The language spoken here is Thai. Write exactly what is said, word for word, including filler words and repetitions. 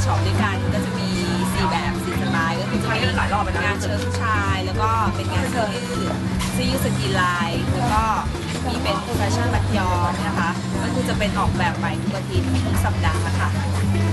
ช็อปด้วยกันก็จะมีสี่แบบสี่สไตล์ก็คือจะมีงานเชิ้ตผู้ชายแล้วก็เป็นงานเสื้อยืดเสื้อยืดสกรีนไลน์แล้วก็มีเป็นแฟชั่นมัดย้อมนะคะก็คือจะเป็นออกแบบใหม่ทุกอาทิตย์ทุกสัปดาห์ค่ะ